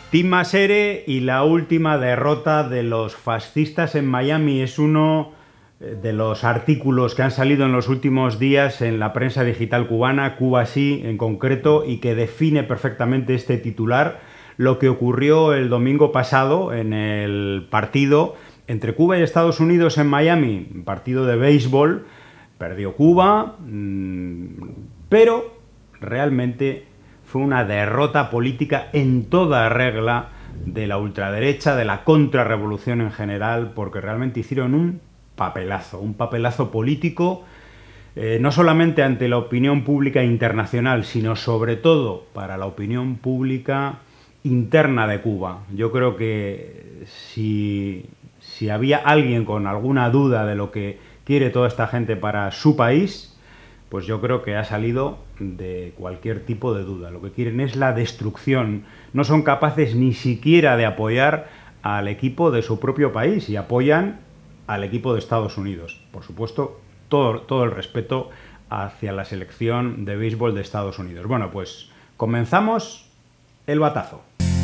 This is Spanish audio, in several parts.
Tim Masere y la última derrota de los fascistas en Miami es uno de los artículos que han salido en los últimos días en la prensa digital cubana, Cuba Sí en concreto, y que define perfectamente este titular, lo que ocurrió el domingo pasado en el partido entre Cuba y Estados Unidos en Miami, un partido de béisbol. Perdió Cuba, pero realmente fue una derrota política en toda regla de la ultraderecha, de la contrarrevolución en general, porque realmente hicieron un papelazo político, no solamente ante la opinión pública internacional, sino sobre todo para la opinión pública interna de Cuba. Yo creo que si había alguien con alguna duda de lo que quiere toda esta gente para su país, pues yo creo que ha salido de cualquier tipo de duda. Lo que quieren es la destrucción. No son capaces ni siquiera de apoyar al equipo de su propio país y apoyan al equipo de Estados Unidos. Por supuesto, todo el respeto hacia la selección de béisbol de Estados Unidos. Bueno, pues comenzamos el batazo.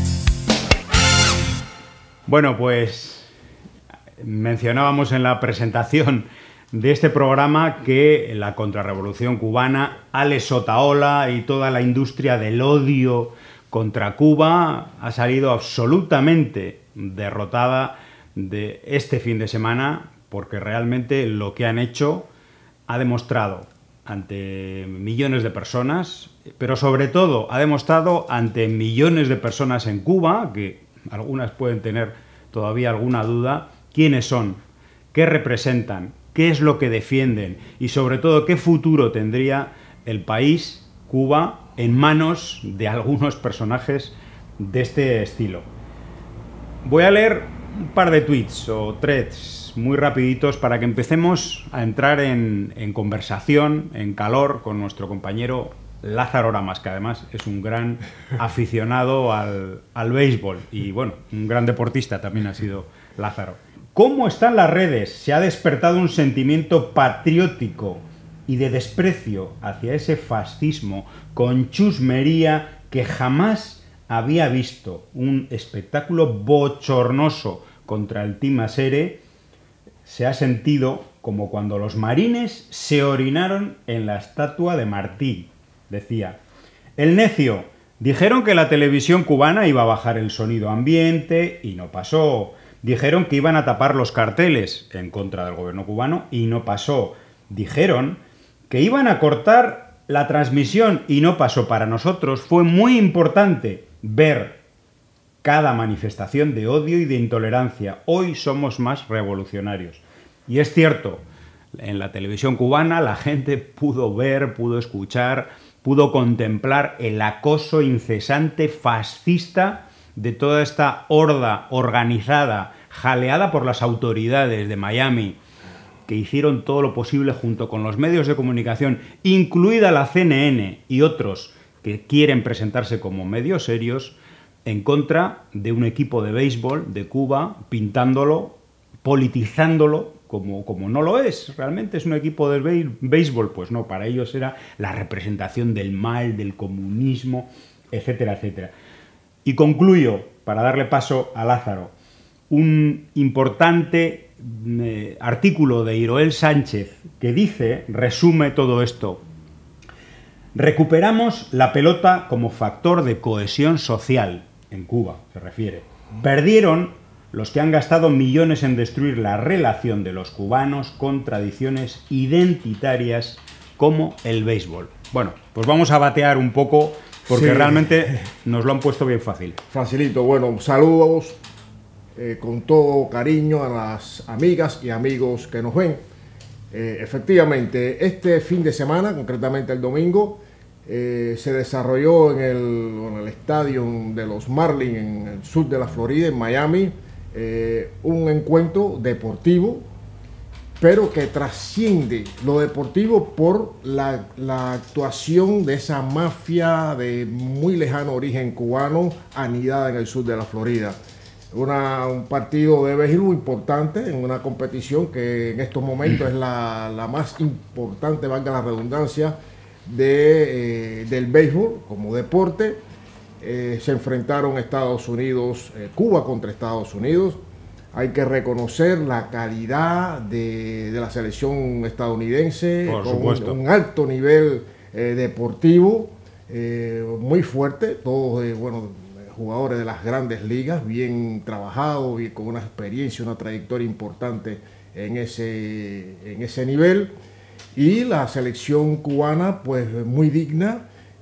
Bueno, pues mencionábamos en la presentación de este programa que la contrarrevolución cubana, Alex Otaola y toda la industria del odio contra Cuba ha salido absolutamente derrotada de este fin de semana, porque realmente lo que han hecho ha demostrado ante millones de personas, pero sobre todo ha demostrado ante millones de personas en Cuba, que algunas pueden tener todavía alguna duda, quiénes son, qué representan, qué es lo que defienden y sobre todo qué futuro tendría el país, Cuba, en manos de algunos personajes de este estilo. Voy a leer un par de tweets o threads muy rapiditos para que empecemos a entrar en conversación, en calor con nuestro compañero Lázaro Ramas, que además es un gran aficionado al béisbol y bueno, un gran deportista también ha sido Lázaro. ¿Cómo están las redes? Se ha despertado un sentimiento patriótico y de desprecio hacia ese fascismo con chusmería que jamás había visto. Un espectáculo bochornoso contra el Tim Masere. Se ha sentido como cuando los marines se orinaron en la estatua de Martí. Decía: el necio, dijeron que la televisión cubana iba a bajar el sonido ambiente y no pasó. Dijeron que iban a tapar los carteles en contra del gobierno cubano y no pasó. Dijeron que iban a cortar la transmisión y no pasó. Para nosotros fue muy importante ver cada manifestación de odio y de intolerancia. Hoy somos más revolucionarios. Y es cierto, en la televisión cubana la gente pudo ver, pudo escuchar, pudo contemplar el acoso incesante fascista de toda esta horda organizada, jaleada por las autoridades de Miami, que hicieron todo lo posible junto con los medios de comunicación, incluida la CNN y otros que quieren presentarse como medios serios, en contra de un equipo de béisbol de Cuba, pintándolo, politizándolo, como no lo es. Realmente es un equipo de béisbol. Pues no, para ellos era la representación del mal, del comunismo, etcétera, etcétera. Y concluyo, para darle paso a Lázaro, un importante artículo de Iroel Sánchez que resume todo esto. Recuperamos la pelota como factor de cohesión social, en Cuba se refiere. Perdieron los que han gastado millones en destruir la relación de los cubanos con tradiciones identitarias como el béisbol. Bueno, pues vamos a batear un poco porque realmente nos lo han puesto bien fácil. Facilito. Bueno, saludos con todo cariño a las amigas y amigos que nos ven. Efectivamente, este fin de semana, concretamente el domingo, se desarrolló en el estadio de los Marlins en el sur de la Florida, en Miami, un encuentro deportivo, pero que trasciende lo deportivo por la actuación de esa mafia de muy lejano origen cubano anidada en el sur de la Florida. Un partido de béisbol importante en una competición que en estos momentos es la más importante, valga la redundancia, del béisbol como deporte. se enfrentaron Estados Unidos, Cuba contra Estados Unidos. Hay que reconocer la calidad de la selección estadounidense, con un alto nivel deportivo, muy fuerte, todos jugadores de las grandes ligas, bien trabajados y con una experiencia, una trayectoria importante en ese nivel. Y la selección cubana, pues muy digna,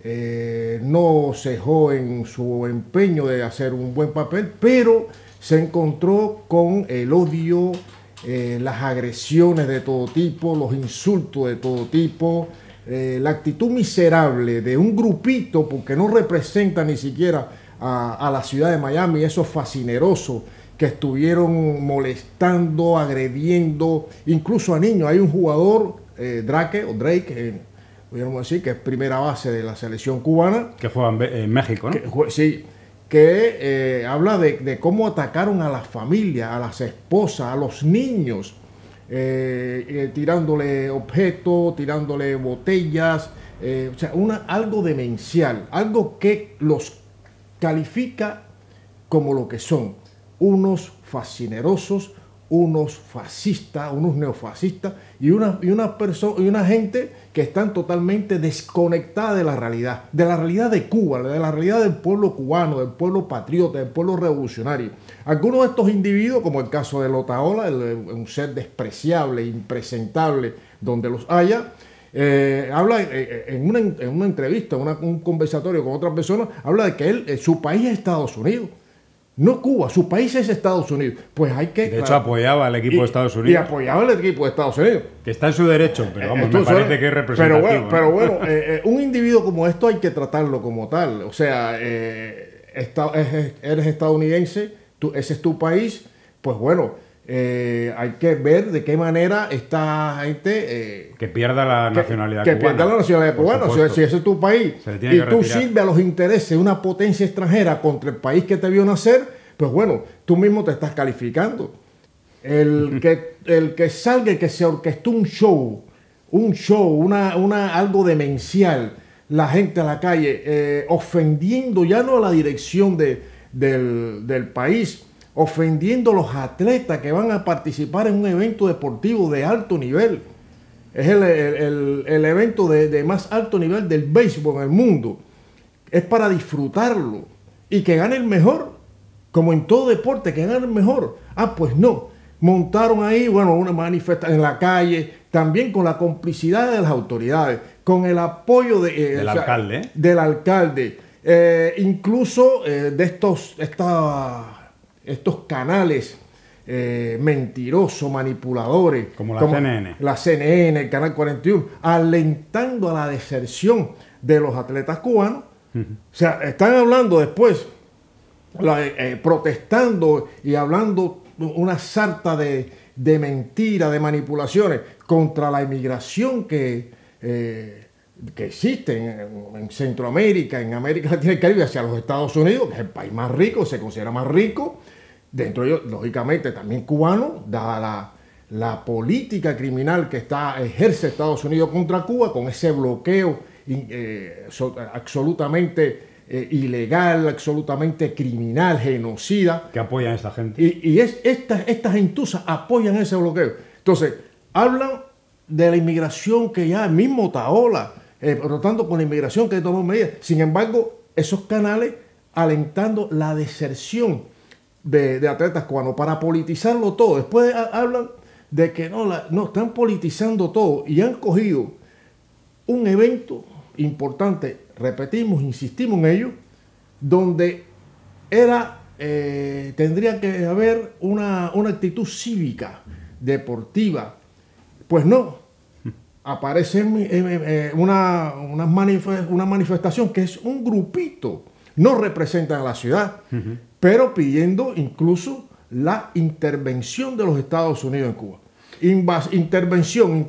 no cejó en su empeño de hacer un buen papel, pero se encontró con el odio, las agresiones de todo tipo, los insultos de todo tipo, la actitud miserable de un grupito, porque no representa ni siquiera a la ciudad de Miami, esos fascinerosos que estuvieron molestando, agrediendo, incluso a niños. Hay un jugador, Drake, pudiéramos decir, que es primera base de la selección cubana. Que juega en México, ¿no? Sí, que habla de cómo atacaron a las familias, a las esposas, a los niños, tirándole objetos, tirándole botellas, o sea, algo demencial, algo que los califica como lo que son, unos fascinerosos, unos fascistas, unos neofascistas y una gente que están totalmente desconectada de la realidad de Cuba, de la realidad del pueblo cubano, del pueblo patriota, del pueblo revolucionario. Algunos de estos individuos, como el caso de Otaola, un ser despreciable, impresentable, donde los haya, habla en una entrevista, un conversatorio con otras personas, habla de que su país es Estados Unidos. No Cuba, su país es Estados Unidos. Pues hay que... De hecho, apoyaba al equipo de Estados Unidos. Y apoyaba al equipo de Estados Unidos. Que está en su derecho, pero vamos, me parece que es representativo. Pero bueno, un individuo como esto hay que tratarlo como tal. O sea, eres estadounidense, ese es tu país, pues bueno, hay que ver de qué manera esta gente... que pierda la nacionalidad cubana. Que pierda la nacionalidad cubana. O sea, si ese es tu país y tú sirves a los intereses de una potencia extranjera contra el país que te vio nacer, pues bueno, tú mismo te estás calificando. El que salga y que se orquestó un show, algo demencial, la gente a la calle, ofendiendo ya no a la dirección del país, ofendiendo a los atletas que van a participar en un evento deportivo de alto nivel. Es el evento de más alto nivel del béisbol en el mundo. Es para disfrutarlo y que gane el mejor, como en todo deporte, que gane el mejor. Ah, pues no. Montaron ahí, bueno, una manifestación en la calle, también con la complicidad de las autoridades, con el apoyo del alcalde. Del alcalde. Incluso de estos canales mentirosos, manipuladores, como CNN. La CNN, el Canal 41, alentando a la deserción de los atletas cubanos. O sea, están hablando después, protestando y hablando una sarta de mentiras, de manipulaciones contra la inmigración que existe en Centroamérica, en América Latina y el Caribe, hacia los Estados Unidos, que es el país más rico, se considera más rico. Dentro de ellos, lógicamente, también cubano, dada la política criminal que ejerce Estados Unidos contra Cuba, con ese bloqueo absolutamente ilegal, absolutamente criminal, genocida. Que apoyan a esta gente. Y estas gentuzas apoyan ese bloqueo. Entonces, hablan de la inmigración que ya el mismo Otaola, por lo tanto, con la inmigración que tomó medidas. Sin embargo, esos canales alentando la deserción de atletas cubanos para politizarlo todo. Después hablan de que no están politizando todo y han cogido un evento importante, repetimos, insistimos en ello, donde tendría que haber una actitud cívica, deportiva. Pues no, aparece una manifestación que es un grupito, no representan a la ciudad, pero pidiendo incluso la intervención de los Estados Unidos en Cuba. Intervención,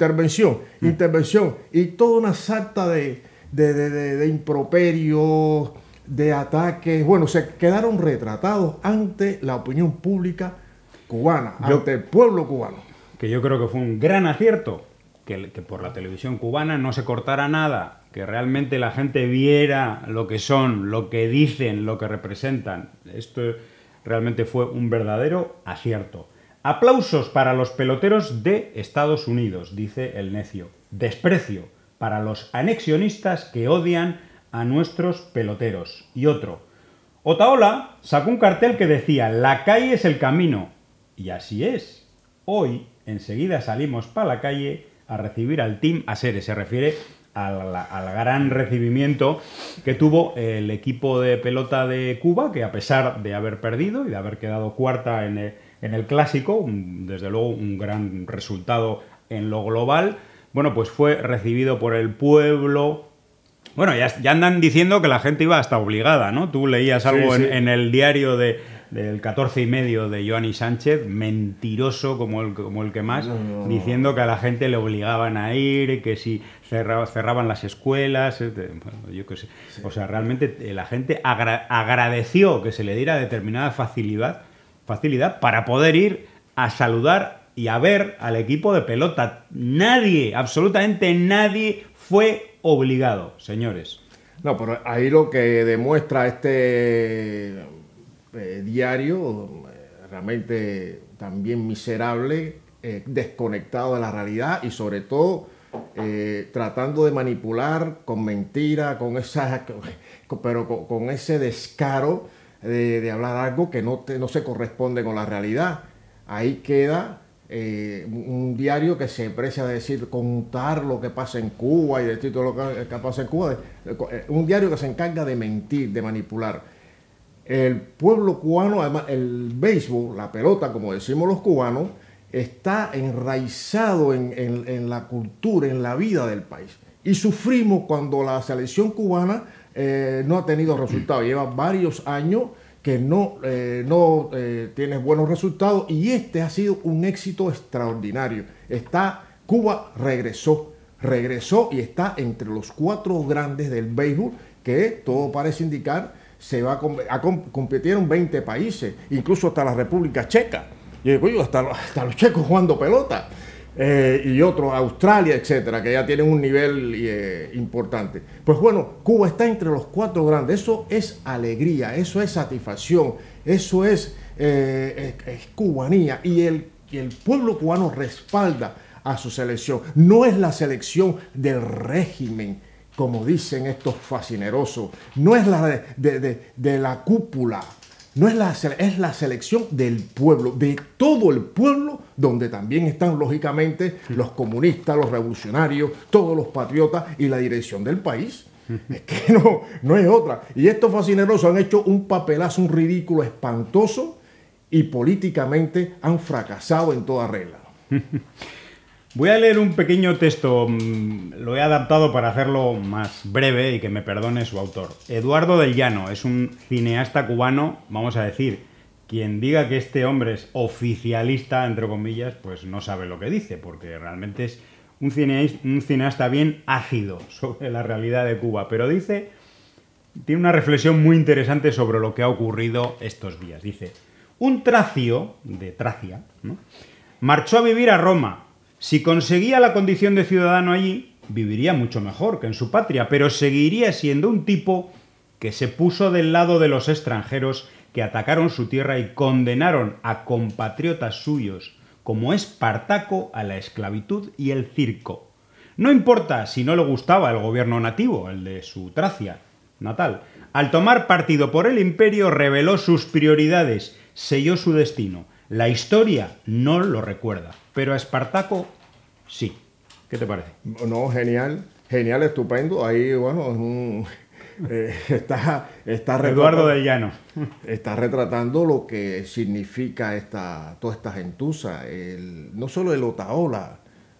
y toda una sarta de improperios, de ataques. Bueno, se quedaron retratados ante la opinión pública cubana, ante el pueblo cubano. Que yo creo que fue un gran acierto que por la televisión cubana no se cortara nada, que realmente la gente viera lo que son, lo que dicen, lo que representan. Esto realmente fue un verdadero acierto. Aplausos para los peloteros de Estados Unidos, dice el necio. Desprecio para los anexionistas que odian a nuestros peloteros. Y otro. Otaola sacó un cartel que decía: la calle es el camino. Y así es. Hoy, enseguida salimos para la calle a recibir al Team Aseres. Se refiere al gran recibimiento que tuvo el equipo de pelota de Cuba, que a pesar de haber perdido y de haber quedado cuarta en el Clásico, desde luego un gran resultado en lo global, bueno, pues fue recibido por el pueblo. Bueno, ya andan diciendo que la gente iba hasta obligada, ¿no? Tú leías algo sí. en el diario del 14 y medio de Joanny Sánchez, mentiroso como el que más, diciendo que a la gente le obligaban a ir, que si cerraban las escuelas, bueno, yo qué sé. Sí. O sea, realmente la gente agradeció que se le diera determinada facilidad para poder ir a saludar y a ver al equipo de pelota. Nadie, absolutamente nadie fue obligado, señores. No, pero ahí lo que demuestra este diario, realmente también miserable, desconectado de la realidad y sobre todo tratando de manipular con mentiras, con ese descaro de hablar algo que no se corresponde con la realidad. Ahí queda un diario que se aprecia de decir, contar lo que pasa en Cuba y decir todo lo que pasa en Cuba. Un diario que se encarga de mentir, de manipular. El pueblo cubano, además, el béisbol, la pelota, como decimos los cubanos, está enraizado en la cultura, en la vida del país. Y sufrimos cuando la selección cubana no ha tenido resultados. Lleva varios años que no tiene buenos resultados y este ha sido un éxito extraordinario. Cuba regresó y está entre los 4 grandes del béisbol, que todo parece indicar compitieron 20 países, incluso hasta la República Checa, y hasta los checos jugando pelota. Y otros, Australia, etcétera, que ya tienen un nivel importante. Pues bueno, Cuba está entre los 4 grandes. Eso es alegría, eso es satisfacción, eso es cubanía. Y el pueblo cubano respalda a su selección. No es la selección del régimen, como dicen estos fascinerosos. No es la de la cúpula. No es la selección del pueblo, de todo el pueblo, donde también están, lógicamente, los comunistas, los revolucionarios, todos los patriotas y la dirección del país. Es que no es otra. Y estos fascinerosos han hecho un papelazo, un ridículo espantoso y políticamente han fracasado en toda regla. Voy a leer un pequeño texto, lo he adaptado para hacerlo más breve y que me perdone su autor. Eduardo del Llano es un cineasta cubano, vamos a decir, quien diga que este hombre es oficialista, entre comillas, pues no sabe lo que dice, porque realmente es un cineasta bien ácido sobre la realidad de Cuba, pero tiene una reflexión muy interesante sobre lo que ha ocurrido estos días. Dice, un tracio, de Tracia, ¿no?, marchó a vivir a Roma. Si conseguía la condición de ciudadano allí, viviría mucho mejor que en su patria, pero seguiría siendo un tipo que se puso del lado de los extranjeros que atacaron su tierra y condenaron a compatriotas suyos como Espartaco a la esclavitud y el circo. No importa si no le gustaba el gobierno nativo, el de su Tracia natal. Al tomar partido por el imperio, reveló sus prioridades, selló su destino. La historia no lo recuerda, pero a Espartaco sí. ¿Qué te parece? No, genial, estupendo. Ahí, bueno, está Eduardo del Llano. Está retratando lo que significa toda esta gentuza. No solo el Otaola,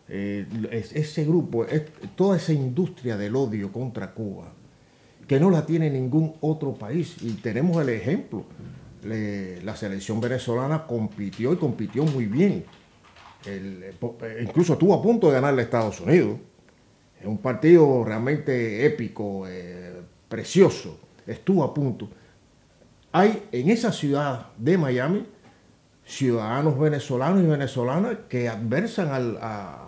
ese grupo, toda esa industria del odio contra Cuba, que no la tiene ningún otro país. Y tenemos el ejemplo. La selección venezolana compitió muy bien. Incluso estuvo a punto de ganarle a Estados Unidos. Es un partido realmente épico, precioso. Estuvo a punto. Hay en esa ciudad de Miami ciudadanos venezolanos y venezolanas que adversan al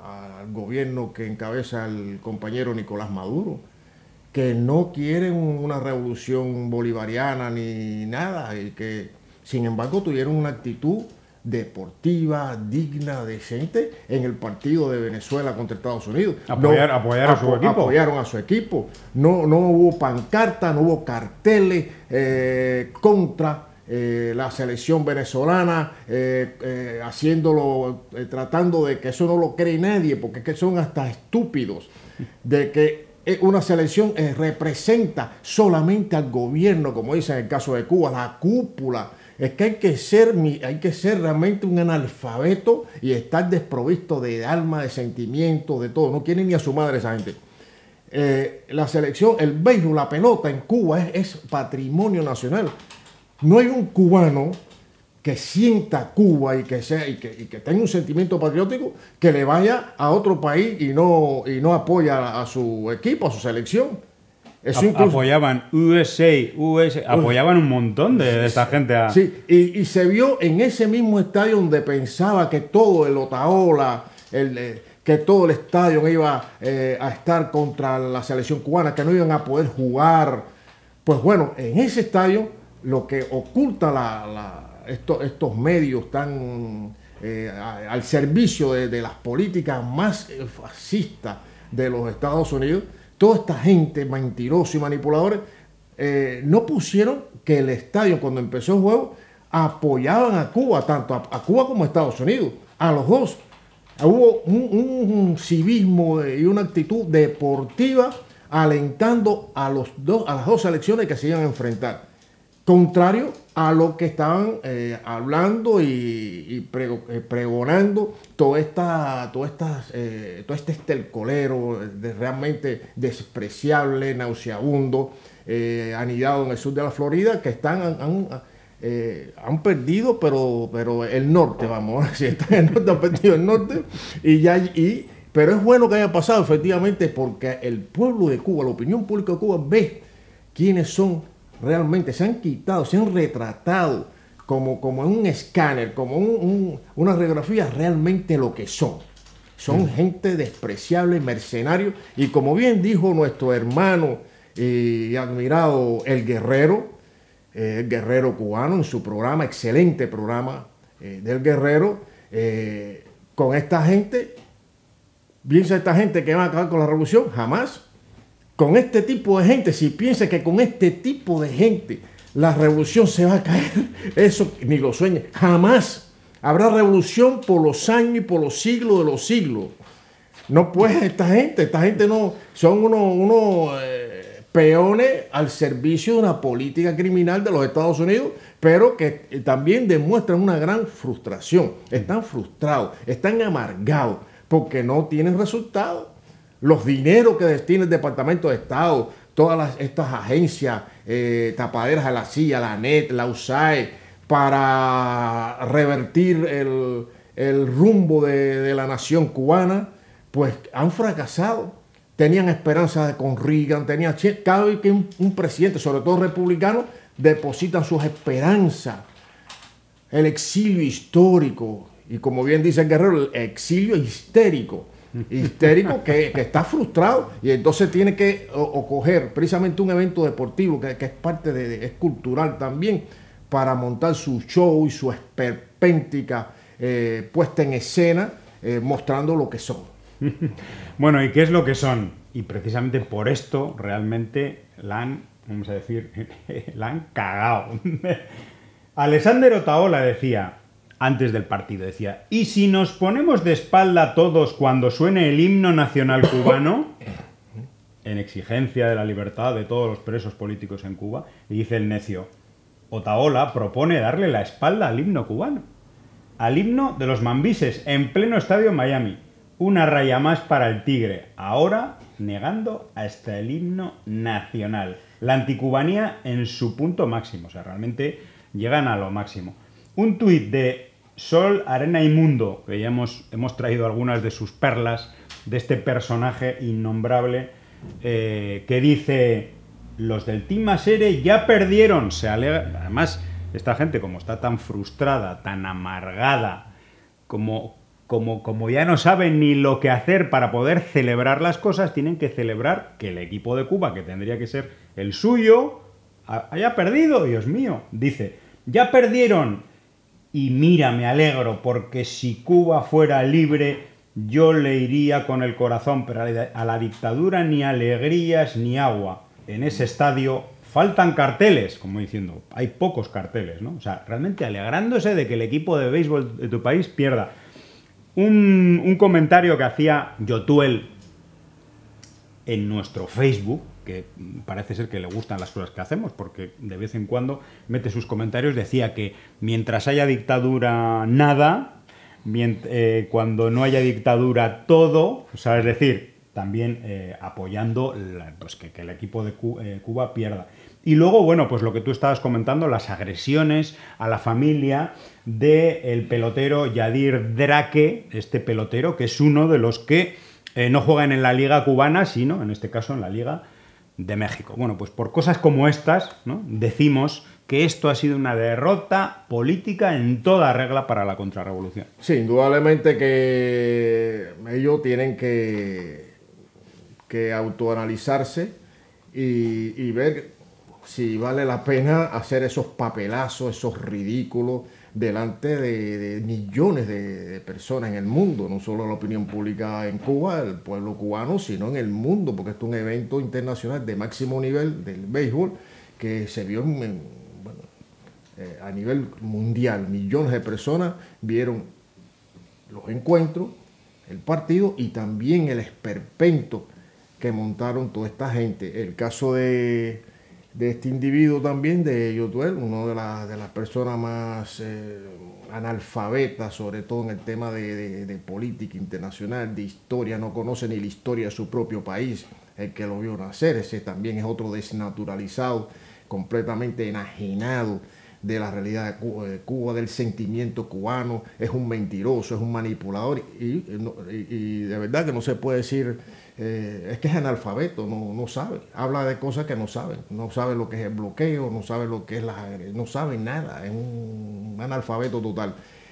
al gobierno que encabeza el compañero Nicolás Maduro, que no quieren una revolución bolivariana ni nada, y que sin embargo tuvieron una actitud deportiva, digna, decente en el partido de Venezuela contra Estados Unidos. Apoyaron a su equipo. Apoyaron a su equipo. No hubo pancarta, no hubo carteles contra la selección venezolana, haciéndolo, tratando de que eso no lo cree nadie, porque es que son hasta estúpidos, de que una selección representa solamente al gobierno, como dice en el caso de Cuba, la cúpula. Es que hay que ser realmente un analfabeto y estar desprovisto de alma, de sentimiento, de todo. No quieren ni a su madre esa gente. La selección, el béisbol, la pelota en Cuba es patrimonio nacional. No hay un cubano que sienta Cuba y que tenga un sentimiento patriótico que le vaya a otro país y no apoya a su equipo, a su selección. Apoyaban apoyaban un montón de esta gente. Sí, y se vio en ese mismo estadio donde pensaba que todo el Otaola, que todo el estadio iba a estar contra la selección cubana, que no iban a poder jugar. Pues bueno, en ese estadio lo que oculta estos medios tan al servicio de las políticas más fascistas de los Estados Unidos, toda esta gente mentirosa y manipuladores, no pusieron que el estadio, cuando empezó el juego, apoyaban a Cuba, tanto a Cuba como a Estados Unidos, a los dos. Hubo un civismo y una actitud deportiva alentando a las dos selecciones que se iban a enfrentar, contrario a lo que estaban hablando y pregonando todo este estercolero realmente despreciable, nauseabundo, anidado en el sur de la Florida, que han perdido, pero el norte, vamos a decir, están en el norte, han perdido el norte, pero es bueno que haya pasado, efectivamente, porque el pueblo de Cuba, la opinión pública de Cuba, ve quiénes son realmente, se han quitado, se han retratado como en un escáner, como una radiografía, realmente lo que son. Son gente despreciable, mercenarios, y como bien dijo nuestro hermano y admirado el Guerrero cubano en su programa, excelente programa del Guerrero, con esta gente, piensa esta gente que va a acabar con la revolución, jamás. Con este tipo de gente, si piensa que con este tipo de gente la revolución se va a caer, eso ni lo sueñe, jamás. Habrá revolución por los años y por los siglos de los siglos. No puede esta gente no, son unos peones al servicio de una política criminal de los Estados Unidos, pero que también demuestran una gran frustración. Están frustrados, están amargados, porque no tienen resultados. Los dineros que destina el Departamento de Estado, estas agencias tapaderas de la CIA, la NET, la USAID, para revertir el rumbo de la nación cubana, pues han fracasado. Tenían esperanza con Reagan, cada vez que un presidente, sobre todo republicano, depositan sus esperanzas. El exilio histórico, y como bien dice el Guerrero, el exilio histérico que está frustrado, y entonces tiene que coger precisamente un evento deportivo que es parte es cultural también, para montar su show y su esperpéntica puesta en escena, mostrando lo que son. Bueno, ¿y qué es lo que son? Y precisamente por esto realmente vamos a decir, la han cagado. Alexander Otaola decía, antes del partido, decía, ¿y si nos ponemos de espalda todos cuando suene el himno nacional cubano? En exigencia de la libertad de todos los presos políticos en Cuba. Y dice el necio, Otaola propone darle la espalda al himno cubano, al himno de los mambises, en pleno estadio en Miami. Una raya más para el tigre, ahora negando hasta el himno nacional. La anticubanía en su punto máximo, o sea, realmente llegan a lo máximo. Un tuit de Sol, Arena y Mundo, que ya hemos traído algunas de sus perlas, de este personaje innombrable, que dice, los del Team Asere ya perdieron, se alega. Además, esta gente, como está tan frustrada, tan amargada, como como ya no saben ni lo que hacer para poder celebrar las cosas, tienen que celebrar que el equipo de Cuba, que tendría que ser el suyo, haya perdido. Dios mío, dice, ya perdieron. Y mira, me alegro, porque si Cuba fuera libre, yo le iría con el corazón, pero a la dictadura ni alegrías ni agua. En ese estadio faltan carteles, como diciendo, hay pocos carteles, ¿no? O sea, realmente alegrándose de que el equipo de béisbol de tu país pierda. Un comentario que hacía Yotuel en nuestro Facebook, que parece ser que le gustan las cosas que hacemos, porque de vez en cuando mete sus comentarios, decía que mientras haya dictadura, nada, cuando no haya dictadura, todo, o sea, es decir, también apoyando pues que el equipo de Cuba pierda. Y luego, bueno, pues lo que tú estabas comentando, las agresiones a la familia del pelotero Yadir Drake, este pelotero que es uno de los que no juegan en la Liga Cubana, sino, en este caso, en la Liga de México. Bueno, pues por cosas como estas, ¿no?, decimos que esto ha sido una derrota política en toda regla para la contrarrevolución. Sí, indudablemente que ellos tienen que autoanalizarse y ver si vale la pena hacer esos papelazos, esos ridículos delante de millones de personas en el mundo, no solo la opinión pública en Cuba, el pueblo cubano, sino en el mundo, porque esto es un evento internacional de máximo nivel del béisbol que se vio a nivel mundial. Millones de personas vieron los encuentros, el partido y también el esperpento que montaron toda esta gente. El caso de este individuo también, de Yotuel, una de las personas más analfabetas, sobre todo en el tema de política internacional, de historia, no conoce ni la historia de su propio país, el que lo vio nacer. Ese también es otro desnaturalizado, completamente enajenado de la realidad de Cuba, del sentimiento cubano. Es un mentiroso, es un manipulador y de verdad que no se puede decir, es que es analfabeto, no sabe, habla de cosas que no sabe lo que es el bloqueo, no sabe lo que es no sabe nada, es un analfabeto total.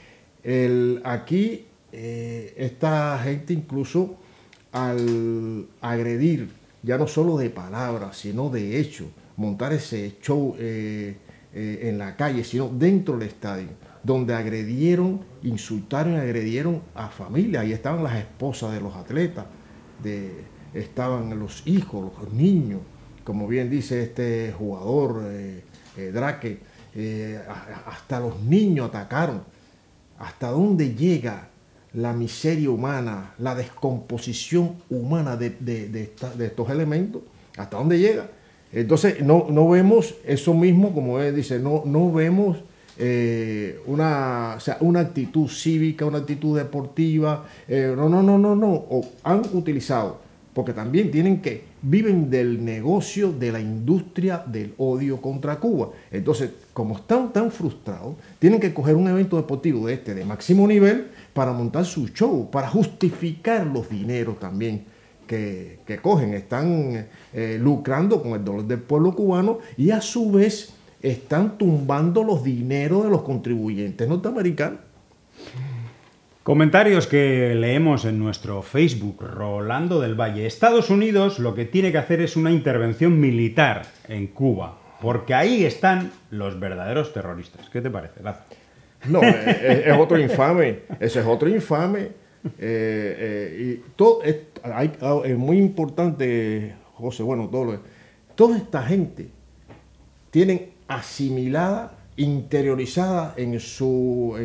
Aquí esta gente incluso al agredir, ya no solo de palabras, sino de hechos, montar ese show en la calle, sino dentro del estadio, donde insultaron y agredieron a familia. Ahí estaban las esposas de los atletas, estaban los hijos, los niños, como bien dice este jugador Drake, hasta los niños atacaron. ¿Hasta dónde llega la miseria humana, la descomposición humana de estos elementos? ¿Hasta dónde llega? Entonces no vemos eso mismo, como él dice, no vemos una actitud cívica, una actitud deportiva, no, han utilizado, porque también viven del negocio de la industria del odio contra Cuba. Entonces, como están tan frustrados, tienen que coger un evento deportivo de máximo nivel para montar su show, para justificar los dineros también que cogen. Están lucrando con el dolor del pueblo cubano y a su vez están tumbando los dineros de los contribuyentes norteamericanos. Comentarios que leemos en nuestro Facebook. Rolando del Valle. Estados Unidos lo que tiene que hacer es una intervención militar en Cuba, porque ahí están los verdaderos terroristas. ¿Qué te parece, Lazo? No, es otro infame. Ese es otro infame. Y todo es muy importante, José, bueno, toda esta gente tienen asimilada, interiorizada en su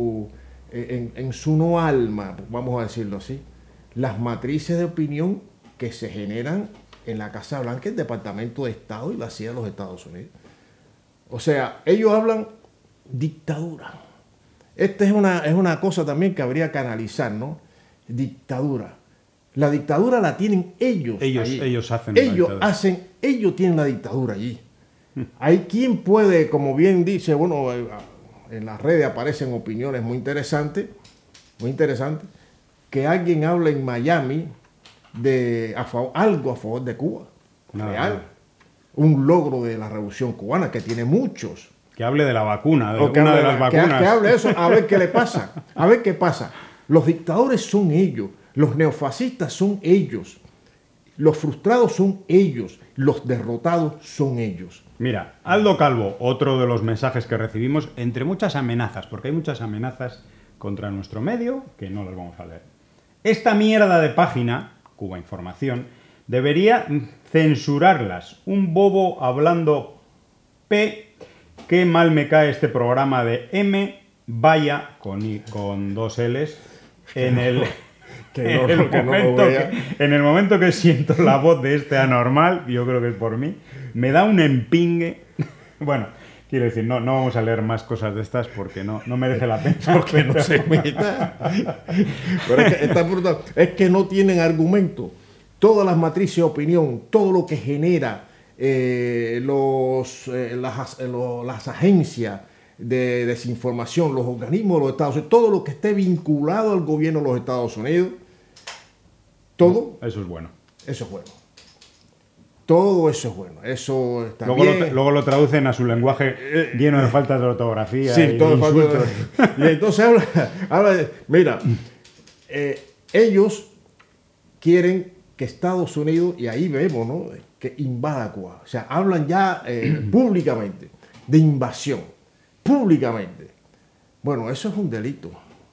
no alma, vamos a decirlo así, las matrices de opinión que se generan en la Casa Blanca, el Departamento de Estado y la CIA de los Estados Unidos. O sea, ellos hablan dictadura. Esta es una cosa también que habría que analizar, ¿no? Dictadura. La dictadura la tienen ellos. Ellos hacen. Ellos tienen la dictadura allí. Hay quien puede, como bien dice, bueno, en las redes aparecen opiniones muy interesantes, que alguien habla en Miami algo a favor de Cuba. Real. Un logro de la revolución cubana, que tiene muchos. Que hable de la vacuna, de las vacunas. Que hable eso, a ver qué le pasa, a ver qué pasa. Los dictadores son ellos, los neofascistas son ellos, los frustrados son ellos, los derrotados son ellos. Mira, Aldo Calvo, otro de los mensajes que recibimos, entre muchas amenazas, porque hay muchas amenazas contra nuestro medio que no las vamos a leer. Esta mierda de página, Cuba Información, debería censurarlas. Un bobo hablando P, qué mal me cae este programa de M, vaya, con dos L's, en el momento que siento la voz de este anormal, yo creo que es por mí, me da un empingue. Bueno, quiero decir, no vamos a leer más cosas de estas porque no merece la pena. Porque no se meta. Pero es que no tienen argumento. Todas las matrices de opinión, todo lo que genera las agencias de desinformación, los organismos de los Estados Unidos, todo lo que esté vinculado al gobierno de los Estados Unidos, todo eso es bueno. Eso es bueno. Todo eso es bueno. Eso está bien. Luego lo traducen a su lenguaje lleno de faltas de ortografía. Sí, y todo de falta de... Y entonces habla de... Mira, ellos quieren que Estados Unidos, y ahí vemos, ¿no?, que invada Cuba. O sea, hablan ya públicamente de invasión. Públicamente. Bueno, eso es un delito.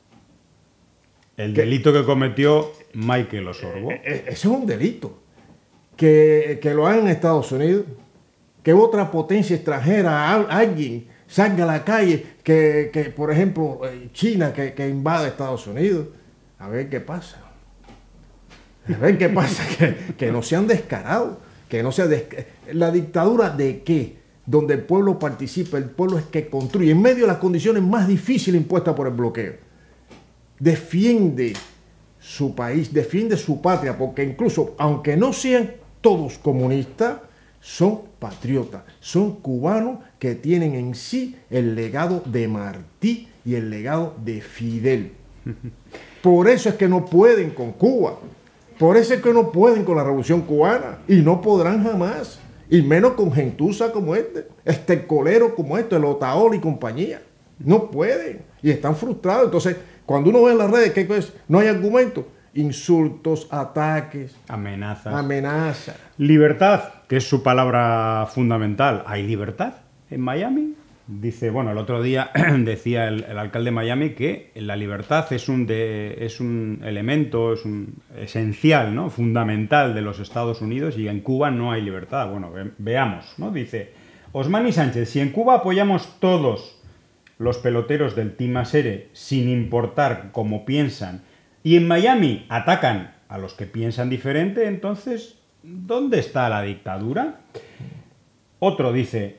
El delito que cometió Michael Osorbo. Ese es un delito. Que lo hagan en Estados Unidos, que otra potencia extranjera, alguien salga a la calle, que por ejemplo, China, que invade Estados Unidos, a ver qué pasa. A ver qué pasa, que no sean descarados, que no sea la dictadura de qué, donde el pueblo participa, el pueblo es que construye, en medio de las condiciones más difíciles impuestas por el bloqueo. Defiende su país, defiende su patria, porque incluso, aunque no sean todos comunistas, son patriotas, son cubanos que tienen en sí el legado de Martí y el legado de Fidel. Por eso es que no pueden con Cuba, por eso es que no pueden con la Revolución Cubana, y no podrán jamás, y menos con gentuza como este colero como el Otaola y compañía. No pueden, y están frustrados. Entonces, cuando uno ve en las redes que no hay argumentos, insultos, ataques, amenazas. Libertad, que es su palabra fundamental. ¿Hay libertad en Miami? Dice, bueno, el otro día decía el alcalde de Miami que la libertad es un elemento, es un esencial, ¿no?, fundamental de los Estados Unidos, y en Cuba no hay libertad. Bueno, veamos, ¿no? Dice Osmani Sánchez, si en Cuba apoyamos todos los peloteros del Team Asere sin importar cómo piensan, y en Miami atacan a los que piensan diferente, entonces, ¿dónde está la dictadura? Otro dice,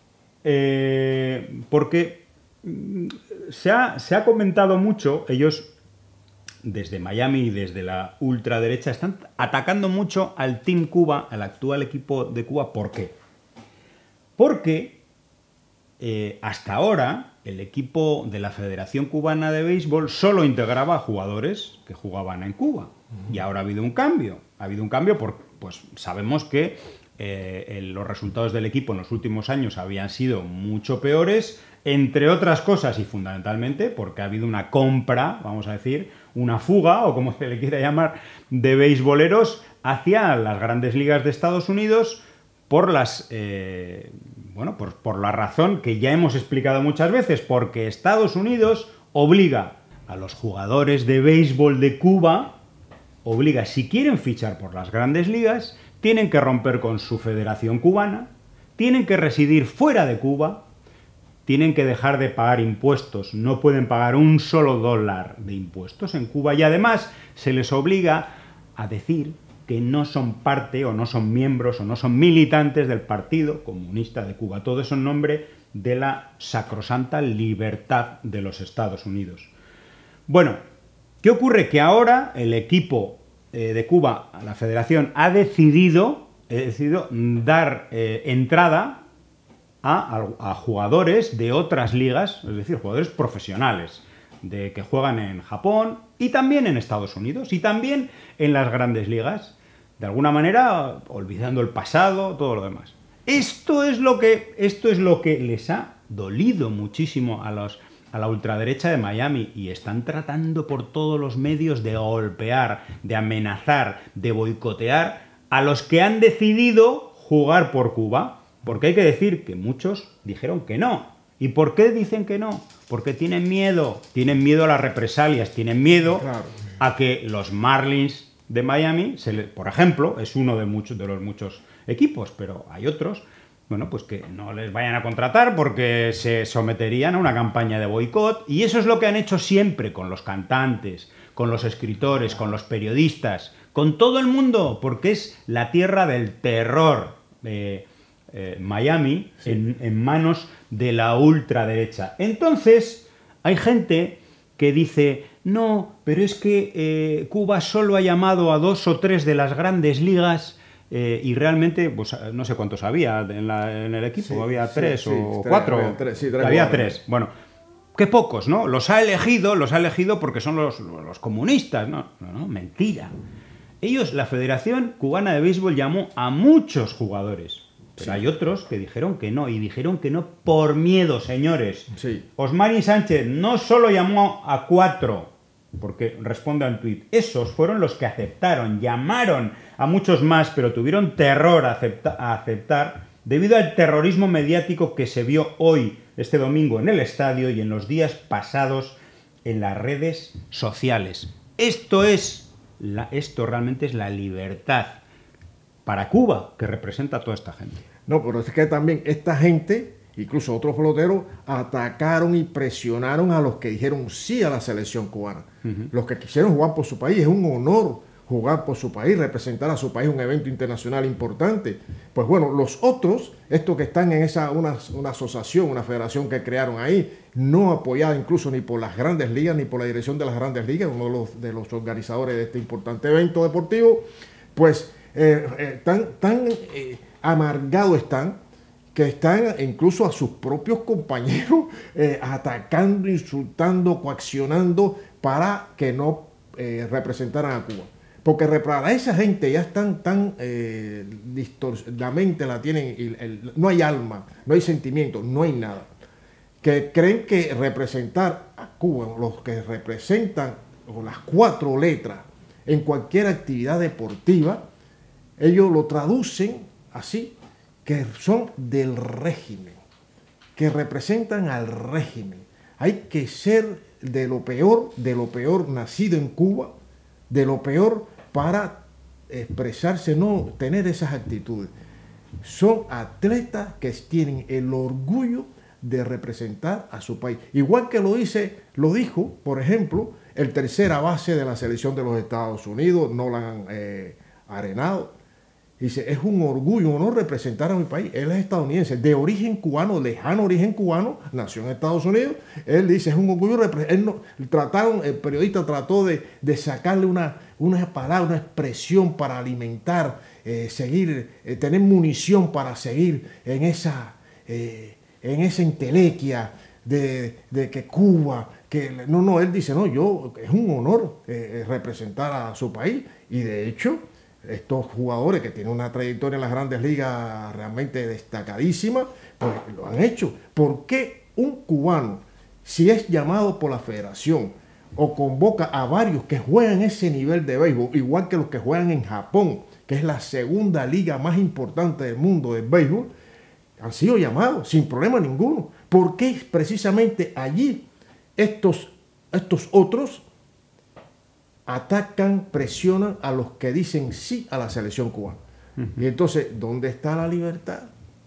porque se ha comentado mucho, ellos desde Miami y desde la ultraderecha están atacando mucho al Team Cuba, al actual equipo de Cuba. ¿Por qué? Porque hasta ahora el equipo de la Federación Cubana de Béisbol solo integraba a jugadores que jugaban en Cuba. Y ahora ha habido un cambio. Ha habido un cambio porque pues, sabemos que los resultados del equipo en los últimos años habían sido mucho peores, entre otras cosas y fundamentalmente porque ha habido una compra, vamos a decir, una fuga, o como se le quiera llamar, de beisboleros hacia las grandes ligas de Estados Unidos por por la razón que ya hemos explicado muchas veces, porque Estados Unidos obliga a los jugadores de béisbol de Cuba, si quieren fichar por las grandes ligas, tienen que romper con su federación cubana, tienen que residir fuera de Cuba, tienen que dejar de pagar impuestos, no pueden pagar un solo dólar de impuestos en Cuba, y además se les obliga a decir que no son parte o no son miembros o no son militantes del Partido Comunista de Cuba. Todo eso en nombre de la sacrosanta libertad de los Estados Unidos. Bueno, ¿qué ocurre? Que ahora el equipo de Cuba, la Federación, ha decidido dar entrada a jugadores de otras ligas, es decir, jugadores profesionales, que juegan en Japón y también en Estados Unidos y también en las grandes ligas, de alguna manera olvidando el pasado, todo lo demás. Esto es lo que les ha dolido muchísimo a a la ultraderecha de Miami y están tratando por todos los medios de golpear, de amenazar, de boicotear a los que han decidido jugar por Cuba. Porque hay que decir que muchos dijeron que no. ¿Y por qué dicen que no? Porque tienen miedo a las represalias, tienen miedo a que los Marlins de Miami, por ejemplo, es uno de los muchos equipos, pero hay otros, bueno, pues que no les vayan a contratar porque se someterían a una campaña de boicot, y eso es lo que han hecho siempre con los cantantes, con los escritores, con los periodistas, con todo el mundo, porque es la tierra del terror. Miami, sí, en manos de la ultraderecha. Entonces, hay gente que dice, no, pero es que Cuba solo ha llamado a 2 o 3 de las grandes ligas y realmente, pues no sé cuántos había en el equipo, sí, había 3 o 4. Había 3. Bueno, qué pocos, ¿no? Los ha elegido porque son los comunistas, ¿no? No, mentira. La Federación Cubana de Béisbol llamó a muchos jugadores. Pero hay otros que dijeron que no, y dijeron que no por miedo, señores. Sí. Osmani Sánchez no solo llamó a 4, porque responde al tuit, esos fueron los que aceptaron, llamaron a muchos más, pero tuvieron terror a aceptar debido al terrorismo mediático que se vio hoy, este domingo, en el estadio y en los días pasados en las redes sociales. Esto realmente es la libertad para Cuba, que representa a toda esta gente. No, pero es que también esta gente, incluso otros peloteros, atacaron y presionaron a los que dijeron sí a la selección cubana. Los que quisieron jugar por su país. Es un honor jugar por su país, representar a su país en un evento internacional importante. Pues bueno, los otros, estos que están en una asociación, una federación que crearon ahí, no apoyada incluso ni por las grandes ligas, ni por la dirección de las grandes ligas, uno de los organizadores de este importante evento deportivo, pues tan amargados están, que están incluso a sus propios compañeros atacando, insultando, coaccionando para que no representaran a Cuba. Porque para esa gente ya están la mente la tienen, no hay alma, no hay sentimiento, no hay nada. Que creen que representar a Cuba, los que representan las 4 letras en cualquier actividad deportiva, ellos lo traducen así, que son del régimen, que representan al régimen. Hay que ser de lo peor nacido en Cuba, de lo peor para expresarse, no tener esas actitudes. Son atletas que tienen el orgullo de representar a su país. Igual que lo dijo, por ejemplo, el tercera base de la selección de los Estados Unidos, Nolan Arenado. Dice, es un orgullo, un honor representar a mi país. Él es estadounidense, de origen cubano, lejano origen cubano, nació en Estados Unidos. Él dice, es un orgullo, el periodista trató de sacarle una palabra, una expresión para alimentar, tener munición para seguir en esa entelequia de que Cuba, él dice, es un honor representar a su país. Y de hecho, estos jugadores que tienen una trayectoria en las grandes ligas realmente destacadísima, pues lo han hecho. ¿Por qué un cubano, si es llamado por la federación o convoca a varios que juegan ese nivel de béisbol, igual que los que juegan en Japón, que es la segunda liga más importante del mundo del béisbol, han sido llamados sin problema ninguno? ¿Por qué precisamente allí estos otros atacan, presionan a los que dicen sí a la selección cubana? Y entonces, ¿dónde está la libertad?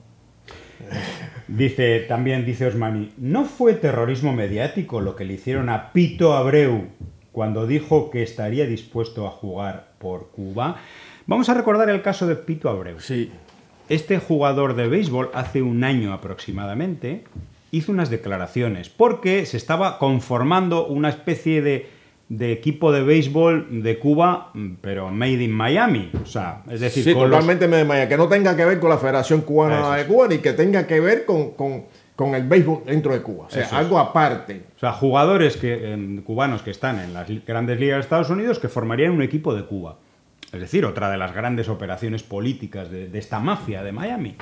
También dice Osmani, ¿no fue terrorismo mediático lo que le hicieron a Pito Abreu cuando dijo que estaría dispuesto a jugar por Cuba? Vamos a recordar el caso de Pito Abreu. Sí. Este jugador de béisbol, hace un año aproximadamente, hizo unas declaraciones porque se estaba conformando una especie de equipo de béisbol de Cuba, pero made in Miami. O sea, es decir, sí, totalmente made in Miami, que no tenga que ver con la Federación Cubana de Cuba, ni que tenga que ver con el béisbol dentro de Cuba. O sea, algo aparte. O sea, jugadores cubanos que están en las grandes ligas de Estados Unidos que formarían un equipo de Cuba. Es decir, otra de las grandes operaciones políticas de esta mafia de Miami.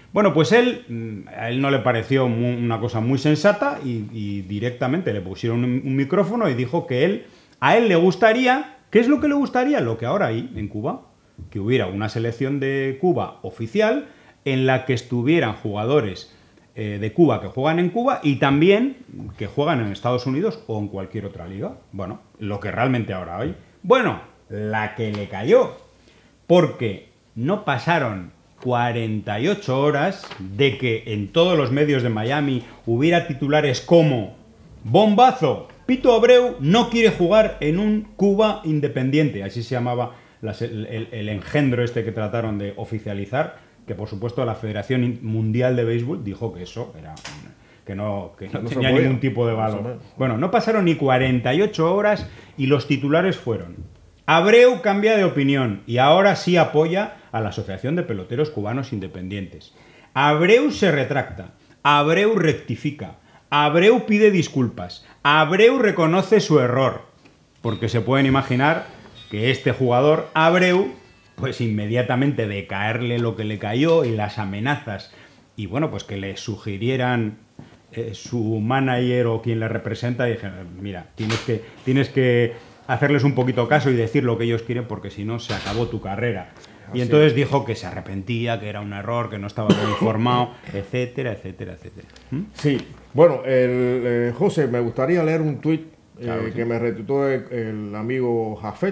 Bueno, pues a él no le pareció una cosa muy sensata y directamente le pusieron un micrófono y dijo que a él le gustaría, ¿qué es lo que le gustaría? Lo que ahora hay en Cuba, que hubiera una selección de Cuba oficial en la que estuvieran jugadores de Cuba que juegan en Cuba y también que juegan en Estados Unidos o en cualquier otra liga. Bueno, lo que realmente ahora hay. Bueno, la que le cayó, porque no pasaron 48 horas de que en todos los medios de Miami hubiera titulares como «Bombazo! Pito Abreu no quiere jugar en un Cuba independiente». Así se llamaba el engendro este que trataron de oficializar, que por supuesto la Federación Mundial de Béisbol dijo que eso era que no tenía ningún tipo de valor. Bueno, no pasaron ni 48 horas y los titulares fueron: Abreu cambia de opinión y ahora sí apoya a la Asociación de Peloteros Cubanos Independientes. Abreu se retracta, Abreu rectifica, Abreu pide disculpas, Abreu reconoce su error. Porque se pueden imaginar que este jugador, Abreu, pues inmediatamente de caerle lo que le cayó y las amenazas, y bueno, pues que le sugirieran su manager o quien le representa, y dijeron: mira, tienes que hacerles un poquito caso y decir lo que ellos quieren, porque si no se acabó tu carrera. Y entonces dijo que se arrepentía, que era un error, que no estaba bien informado, etcétera, etcétera, etcétera. Sí, bueno, José, me gustaría leer un tuit que me retuitó el amigo Jafet,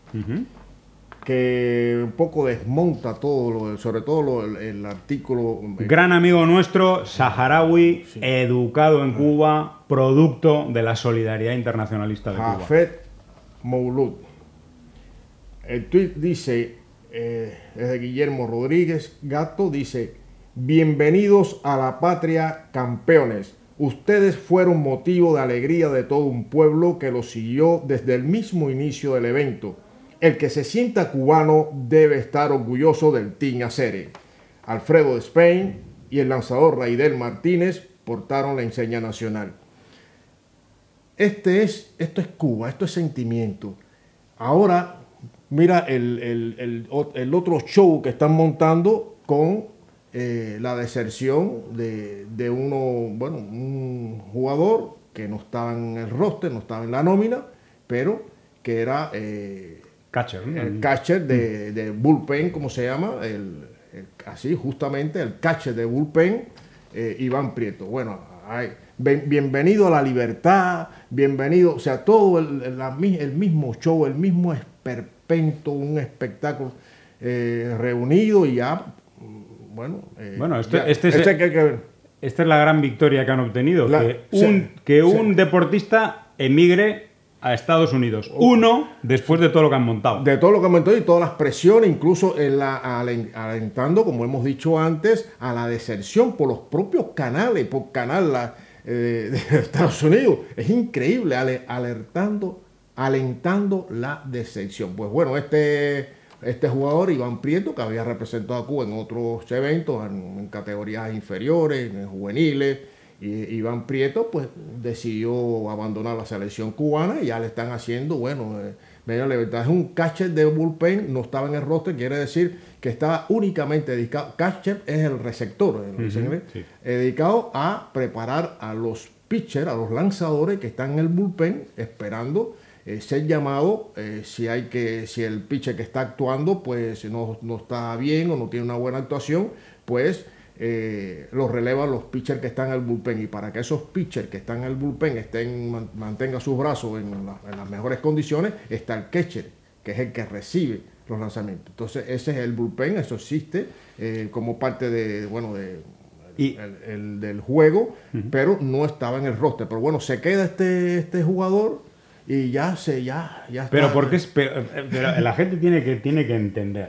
que un poco desmonta todo, sobre todo el artículo. Gran amigo nuestro, saharaui, educado en Cuba, producto de la solidaridad internacionalista de Cuba. Jafet Moulud. El tuit dice, es de Guillermo Rodríguez Gato, dice: bienvenidos a la patria, campeones. Ustedes fueron motivo de alegría de todo un pueblo que los siguió desde el mismo inicio del evento. El que se sienta cubano debe estar orgulloso del Team Acere. Alfredo Spain y el lanzador Raidel Martínez portaron la enseña nacional. Esto es Cuba, esto es sentimiento. Ahora, mira el otro show que están montando con la deserción de un jugador que no estaba en el roster, no estaba en la nómina, pero que era el catcher de bullpen, como se llama, así justamente el catcher de bullpen, Iván Prieto. Bueno, bienvenido a la libertad, bienvenido, o sea, todo el mismo show, el mismo esperpento, un espectáculo reunido y ya, esta es la gran victoria que han obtenido, que un deportista emigre a Estados Unidos. Uno, después de todo lo que han montado. De todo lo que han montado y todas las presiones, incluso alentando, como hemos dicho antes, a la deserción por los propios canales, por canal de Estados Unidos. Es increíble, alentando la deserción. Pues bueno, este jugador, Iván Prieto, que había representado a Cuba en otros eventos, en categorías inferiores, en juveniles, y Iván Prieto pues decidió abandonar la selección cubana y ya le están haciendo, media libertad. Es un catcher de bullpen, no estaba en el roster, quiere decir que estaba únicamente dedicado, catcher es el receptor, dedicado a preparar a los pitchers, a los lanzadores que están en el bullpen esperando ser llamado si el pitcher que está actuando pues no está bien o no tiene una buena actuación, pues los relevan los pitchers que están en el bullpen, y para que esos pitchers que están en el bullpen mantengan sus brazos en las mejores condiciones, está el catcher, que es el que recibe los lanzamientos. Entonces ese es el bullpen, eso existe como parte del juego, pero no estaba en el roster. Pero bueno, se queda este jugador y ya está. Pero pero la gente tiene que entender,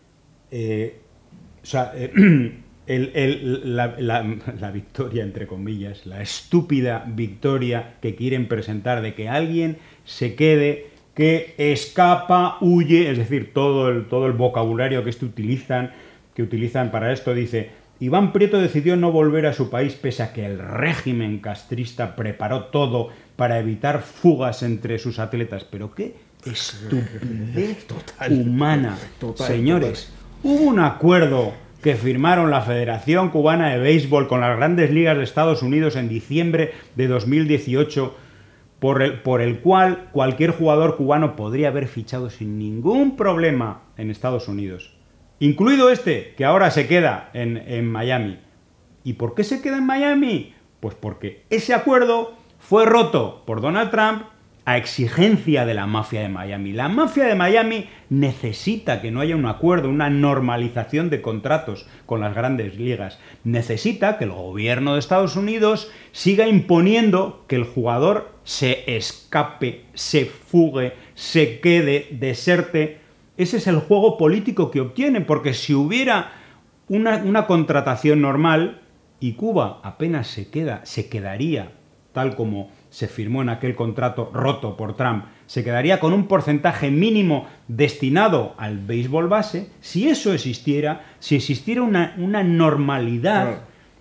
la victoria, entre comillas, la estúpida victoria que quieren presentar de que alguien se quede, que escapa, huye, es decir, todo el vocabulario que utilizan para esto. Dice: Iván Prieto decidió no volver a su país pese a que el régimen castrista preparó todo para evitar fugas entre sus atletas. Pero qué estupidez humana. Señores, hubo un acuerdo que firmaron la Federación Cubana de Béisbol con las Grandes Ligas de Estados Unidos en diciembre de 2018, por el cual cualquier jugador cubano podría haber fichado sin ningún problema en Estados Unidos, incluido este, que ahora se queda en Miami. ¿Y por qué se queda en Miami? Pues porque ese acuerdo fue roto por Donald Trump a exigencia de la mafia de Miami. La mafia de Miami necesita que no haya un acuerdo, una normalización de contratos con las grandes ligas. Necesita que el gobierno de Estados Unidos siga imponiendo que el jugador se escape, se fugue, se quede, deserte. Ese es el juego político que obtienen, porque si hubiera una contratación normal y Cuba apenas se quedaría tal como se firmó en aquel contrato roto por Trump, se quedaría con un porcentaje mínimo destinado al béisbol base. Si eso existiera, si existiera una normalidad,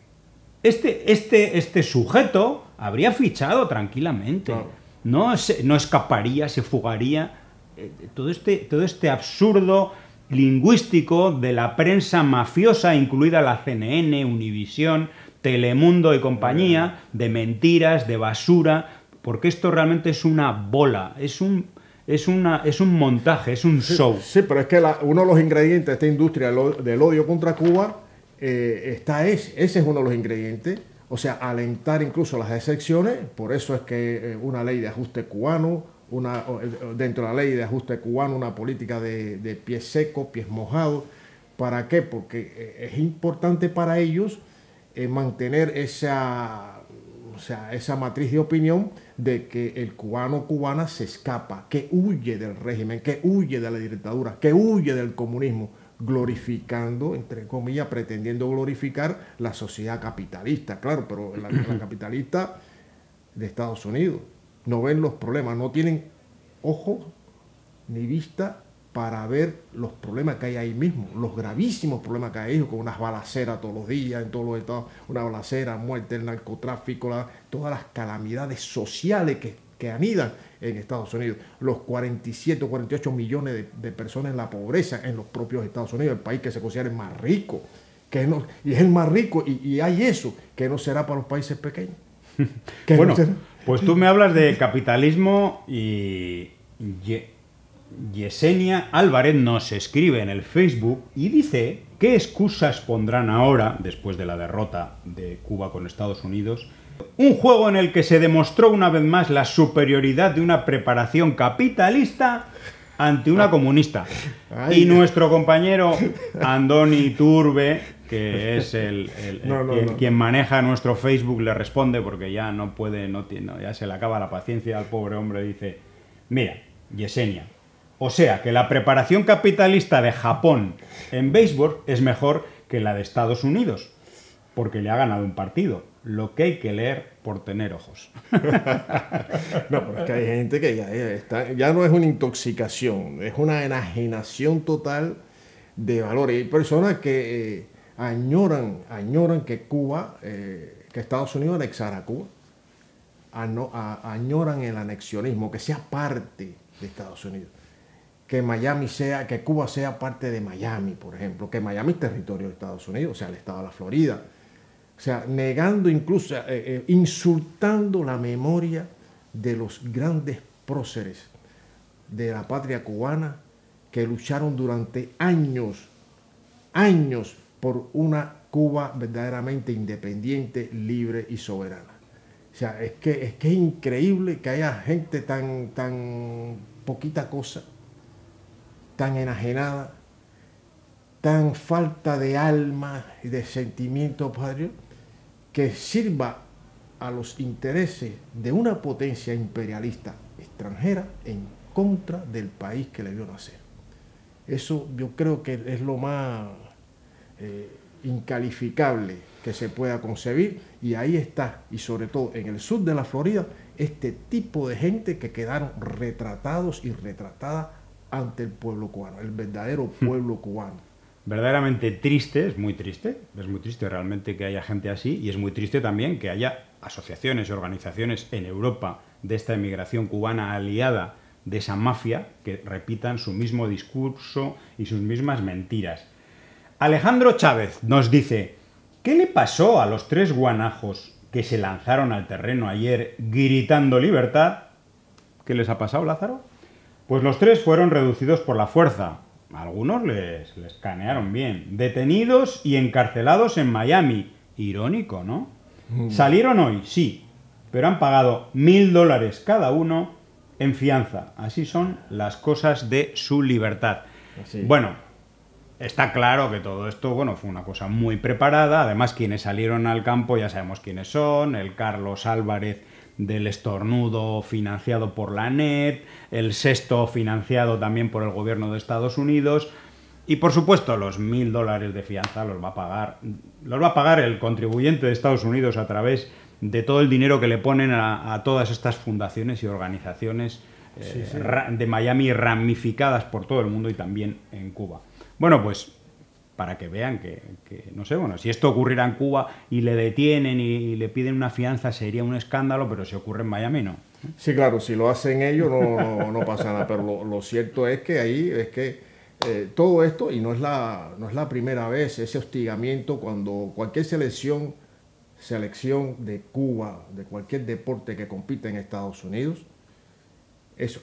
este sujeto habría fichado tranquilamente. No escaparía, se fugaría. Todo este absurdo lingüístico de la prensa mafiosa, incluida la CNN, Univisión, Telemundo y compañía, de mentiras, de basura, porque esto realmente es una bola, es un montaje, es un show. Sí, pero es que uno de los ingredientes de esta industria del odio contra Cuba, ese es uno de los ingredientes. O sea, alentar incluso las excepciones. Por eso es que una ley de ajuste cubano, dentro de la ley de ajuste cubano, una política de pies secos, pies mojados. ¿Para qué? Porque es importante para ellos mantener esa matriz de opinión de que el cubano o cubana se escapa, que huye del régimen, que huye de la dictadura, que huye del comunismo, glorificando, entre comillas, pretendiendo glorificar la sociedad capitalista, claro, pero la capitalista de Estados Unidos. No ven los problemas, no tienen ojos ni vista para ver los problemas que hay ahí mismo, los gravísimos problemas que hay ahí, con unas balaceras todos los días en todos los estados, una balacera, muerte, el narcotráfico, todas las calamidades sociales que anidan en Estados Unidos, los 47 o 48 millones de personas en la pobreza en los propios Estados Unidos, el país que se considera el más rico, y es el más rico, y hay eso, que no será para los países pequeños. Bueno, pues tú me hablas de capitalismo y Yesenia Álvarez nos escribe en el Facebook y dice: ¿qué excusas pondrán ahora, después de la derrota de Cuba con Estados Unidos? Un juego en el que se demostró una vez más la superioridad de una preparación capitalista ante una comunista. Y nuestro compañero Andoni Turbe, que es quien maneja nuestro Facebook, le responde, porque ya no puede, ya se le acaba la paciencia al pobre hombre. Dice: mira, Yesenia, o sea que la preparación capitalista de Japón en béisbol es mejor que la de Estados Unidos, porque le ha ganado un partido. Lo que hay que leer por tener ojos. No, pero es que hay gente que ya no es una intoxicación, es una enajenación total de valores. Hay personas que añoran que Cuba, que Estados Unidos anexara a Cuba. Añoran el anexionismo, que sea parte de Estados Unidos. Que Cuba sea parte de Miami, por ejemplo, que Miami es territorio de Estados Unidos, o sea, el estado de la Florida. O sea, negando incluso, insultando la memoria de los grandes próceres de la patria cubana que lucharon durante años por una Cuba verdaderamente independiente, libre y soberana. O sea, es que es increíble que haya gente tan poquita cosa, tan enajenada, tan falta de alma y de sentimiento patrio, que sirva a los intereses de una potencia imperialista extranjera en contra del país que le vio nacer. Eso yo creo que es lo más incalificable que se pueda concebir, y ahí está, y sobre todo en el sur de la Florida, este tipo de gente que quedaron retratados y retratadas ante el pueblo cubano, el verdadero pueblo cubano. Verdaderamente triste, es muy triste realmente que haya gente así, y es muy triste también que haya asociaciones y organizaciones en Europa de esta emigración cubana aliada de esa mafia que repitan su mismo discurso y sus mismas mentiras. Alejandro Chávez nos dice, ¿qué le pasó a los 3 guanajos que se lanzaron al terreno ayer gritando libertad? ¿Qué les ha pasado, Lázaro? Pues los 3 fueron reducidos por la fuerza. Algunos les canearon bien. Detenidos y encarcelados en Miami. Irónico, ¿no? Salieron hoy, sí, pero han pagado $1.000 cada uno en fianza. Así son las cosas de su libertad. Así. Bueno, está claro que todo esto, bueno, fue una cosa muy preparada. Además, quienes salieron al campo ya sabemos quiénes son. El Carlos Álvarez del estornudo financiado por la NET, el Sesto financiado también por el gobierno de Estados Unidos. Y por supuesto, los $1.000 de fianza los va a pagar el contribuyente de Estados Unidos a través de todo el dinero que le ponen a todas estas fundaciones y organizaciones de Miami ramificadas por todo el mundo y también en Cuba. Bueno, pues para que vean que no sé, bueno, si esto ocurriera en Cuba y le detienen y le piden una fianza sería un escándalo, pero si ocurre en Miami no. Sí, claro, si lo hacen ellos no pasa nada, pero lo cierto es que ahí es que todo esto, y no es la primera vez, ese hostigamiento cuando cualquier selección de Cuba, de cualquier deporte que compite en Estados Unidos, es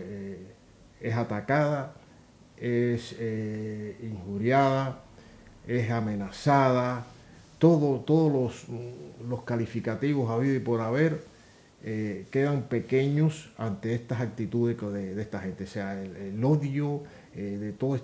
atacada, es injuriada, es amenazada, todos los calificativos habido y por haber quedan pequeños ante estas actitudes de esta gente. O sea, el odio de todo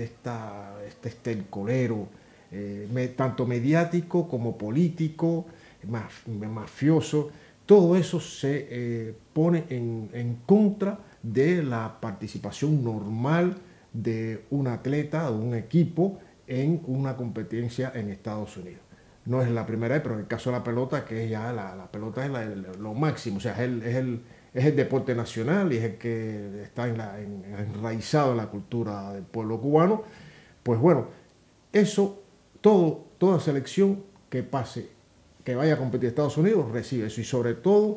este colero, tanto mediático como político, mafioso, todo eso se pone en contra de la participación normal de un atleta, de un equipo en una competencia en Estados Unidos. No es la primera vez, pero en el caso de la pelota, que es ya la pelota es lo máximo, o sea, es el deporte nacional y es el que está enraizado en la cultura del pueblo cubano. Pues bueno, eso, toda selección que pase, que vaya a competir en Estados Unidos, recibe eso. Y sobre todo,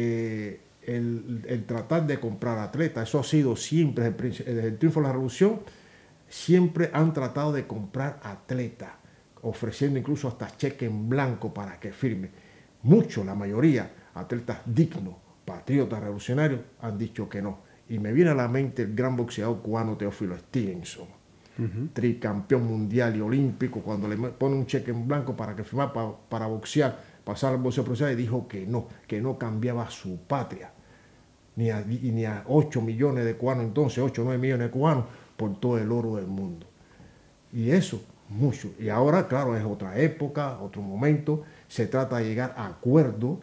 el tratar de comprar atletas, eso ha sido siempre, desde el triunfo de la revolución, siempre han tratado de comprar atletas, ofreciendo incluso hasta cheque en blanco para que firme. Muchos, la mayoría, atletas dignos, patriotas, revolucionarios, han dicho que no. Y me viene a la mente el gran boxeador cubano Teófilo Stevenson, tricampeón mundial y olímpico, cuando le pone un cheque en blanco para que firmara para boxear, pasar al boxeo profesional, y dijo que no cambiaba su patria, ni a 8 millones de cubanos, entonces 8 o 9 millones de cubanos, por todo el oro del mundo. Y eso, mucho. Y ahora, claro, es otra época, otro momento, se trata de llegar a acuerdos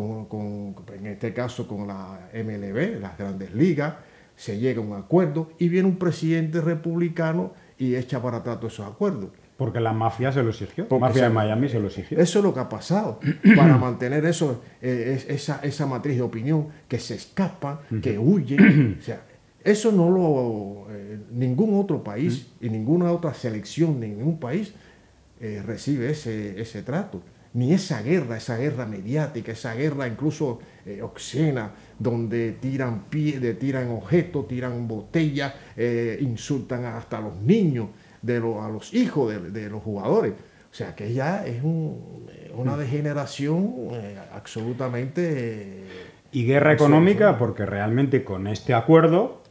en este caso con la MLB, las grandes ligas, se llega a un acuerdo y viene un presidente republicano y echa para atrás todos esos acuerdos. Porque la mafia se lo exigió, la mafia de Miami se lo exigió. Eso es lo que ha pasado, para mantener eso, esa matriz de opinión, que se escapan, que huyen. O sea, eso no ningún otro país y ninguna otra selección de ningún país recibe ese trato. Ni esa guerra mediática, esa guerra incluso obscena, donde tiran objetos, tiran botellas, insultan hasta a los niños, a los hijos de los jugadores. O sea, que ya es una degeneración absolutamente... Y guerra económica, porque realmente con este acuerdo,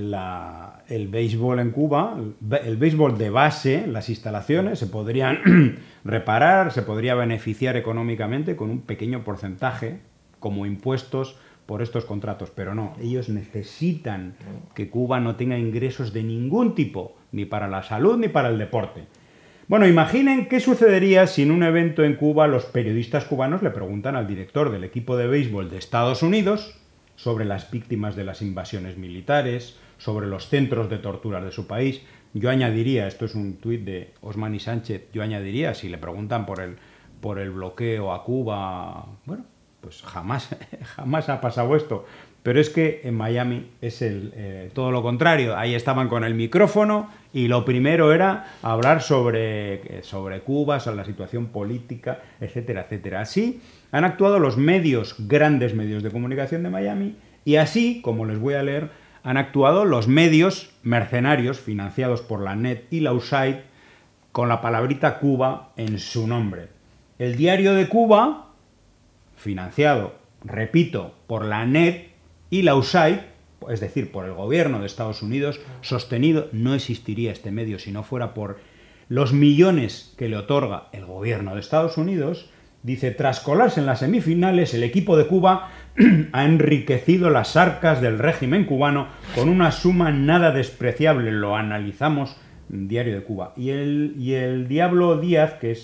el béisbol en Cuba, el béisbol de base, las instalaciones, se podrían reparar, se podría beneficiar económicamente con un pequeño porcentaje como impuestos por estos contratos, pero no, ellos necesitan que Cuba no tenga ingresos de ningún tipo, ni para la salud ni para el deporte. Bueno, imaginen qué sucedería si en un evento en Cuba los periodistas cubanos le preguntan al director del equipo de béisbol de Estados Unidos sobre las víctimas de las invasiones militares, sobre los centros de tortura de su país. Yo añadiría, esto es un tuit de Osmani Sánchez, yo añadiría, si le preguntan por el bloqueo a Cuba, bueno, pues jamás ha pasado esto. Pero es que en Miami es todo lo contrario. Ahí estaban con el micrófono y lo primero era hablar sobre Cuba, sobre la situación política, etcétera, etcétera. Así han actuado los grandes medios de comunicación de Miami, y así, como les voy a leer, han actuado los medios mercenarios financiados por la NET y la USAID con la palabrita Cuba en su nombre. El Diario de Cuba, financiado, repito, por la ANED y la USAID, es decir, por el gobierno de Estados Unidos, sostenido, no existiría este medio si no fuera por los millones que le otorga el gobierno de Estados Unidos, dice, tras colarse en las semifinales, el equipo de Cuba ha enriquecido las arcas del régimen cubano con una suma nada despreciable. Lo analizamos, Diario de Cuba. Y el Diablo Díaz, que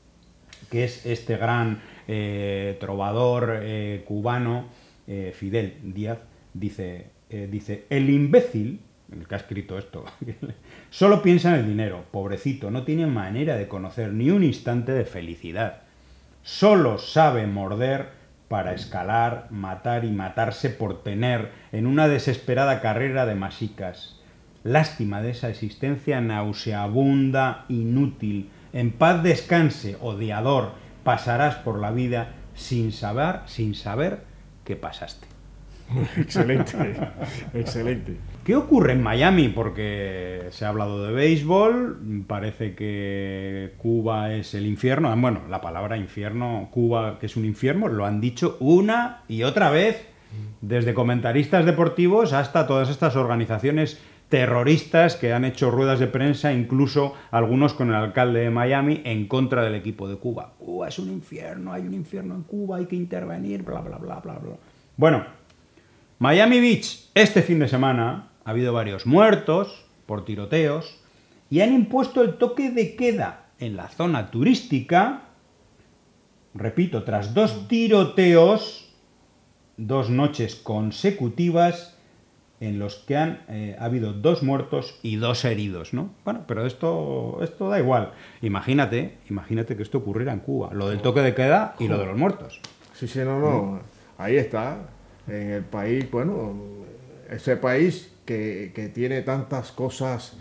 es este gran trovador cubano, Fidel Díaz, dice, el imbécil, el que ha escrito esto, solo piensa en el dinero, pobrecito, no tiene manera de conocer ni un instante de felicidad. Solo sabe morder para escalar, matar y matarse por tener en una desesperada carrera de masicas. Lástima de esa existencia nauseabunda, inútil. En paz descanse, odiador, pasarás por la vida sin saber qué pasaste. Excelente, excelente. ¿Qué ocurre en Miami? Porque se ha hablado de béisbol, parece que Cuba es el infierno. Bueno, la palabra infierno, Cuba, que es un infierno, lo han dicho una y otra vez, desde comentaristas deportivos hasta todas estas organizaciones terroristas que han hecho ruedas de prensa, incluso algunos con el alcalde de Miami, en contra del equipo de Cuba. Cuba es un infierno, hay un infierno en Cuba, hay que intervenir, bla, bla, bla, bla, bla. Bueno, Miami Beach, este fin de semana ha habido varios muertos por tiroteos y han impuesto el toque de queda en la zona turística, repito, tras 2 tiroteos, 2 noches consecutivas en los que ha habido 2 muertos y 2 heridos, ¿no? Bueno, pero esto da igual. Imagínate que esto ocurriera en Cuba, lo del toque de queda y lo de los muertos. Sí, no. Ahí está. En el país, bueno, ese país que tiene tantas cosas